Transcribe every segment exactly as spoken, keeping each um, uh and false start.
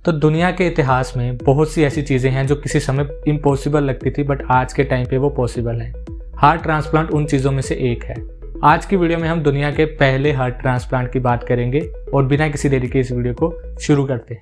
तो दुनिया के इतिहास में बहुत सी ऐसी चीज़ें हैं जो किसी समय इम्पॉसिबल लगती थी, बट आज के टाइम पे वो पॉसिबल है। हार्ट ट्रांसप्लांट उन चीज़ों में से एक है। आज की वीडियो में हम दुनिया के पहले हार्ट ट्रांसप्लांट की बात करेंगे और बिना किसी देरी के इस वीडियो को शुरू करते हैं।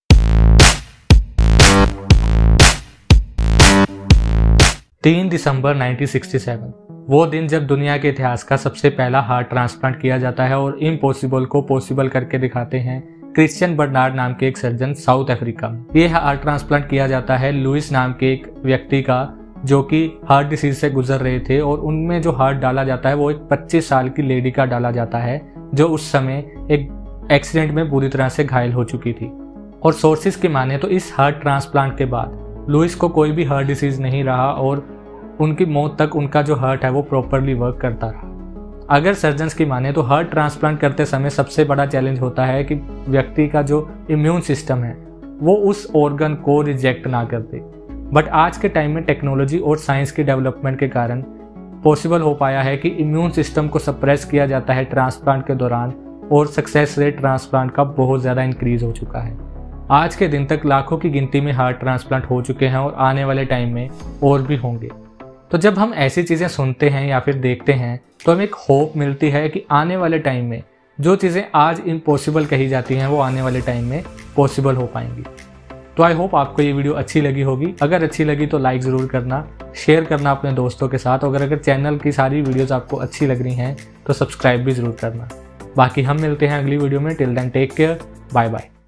तीन दिसंबर उन्नीस सौ सरसठ, वो दिन जब दुनिया के इतिहास का सबसे पहला हार्ट ट्रांसप्लांट किया जाता है और इम्पॉसिबल को पॉसिबल करके दिखाते हैं क्रिश्चियन बर्नार्ड नाम के एक सर्जन साउथ अफ्रीका में। ये हार्ट ट्रांसप्लांट किया जाता है लुइस नाम के एक व्यक्ति का, जो कि हार्ट डिसीज से गुजर रहे थे, और उनमें जो हार्ट डाला जाता है वो एक पच्चीस साल की लेडी का डाला जाता है, जो उस समय एक एक्सीडेंट में बुरी तरह से घायल हो चुकी थी। और सोर्सेज की माने तो इस हार्ट ट्रांसप्लांट के बाद लुइस को कोई भी हार्ट डिसीज नहीं रहा और उनकी मौत तक उनका जो हार्ट है वो प्रॉपरली वर्क करता रहा। अगर सर्जन्स की माने तो हार्ट ट्रांसप्लांट करते समय सबसे बड़ा चैलेंज होता है कि व्यक्ति का जो इम्यून सिस्टम है वो उस ऑर्गन को रिजेक्ट ना कर दे। बट आज के टाइम में टेक्नोलॉजी और साइंस की डेवलपमेंट के कारण पॉसिबल हो पाया है कि इम्यून सिस्टम को सप्रेस किया जाता है ट्रांसप्लांट के दौरान, और सक्सेस रेट ट्रांसप्लांट का बहुत ज़्यादा इंक्रीज हो चुका है। आज के दिन तक लाखों की गिनती में हार्ट ट्रांसप्लांट हो चुके हैं और आने वाले टाइम में और भी होंगे। तो जब हम ऐसी चीज़ें सुनते हैं या फिर देखते हैं तो हमें एक होप मिलती है कि आने वाले टाइम में जो चीज़ें आज इम्पॉसिबल कही जाती हैं वो आने वाले टाइम में पॉसिबल हो पाएंगी। तो आई होप आपको ये वीडियो अच्छी लगी होगी। अगर अच्छी लगी तो लाइक ज़रूर करना, शेयर करना अपने दोस्तों के साथ, और अगर चैनल की सारी वीडियोज़ आपको अच्छी लग रही हैं तो सब्सक्राइब भी ज़रूर करना। बाकी हम मिलते हैं अगली वीडियो में। Till then take care, bye bye.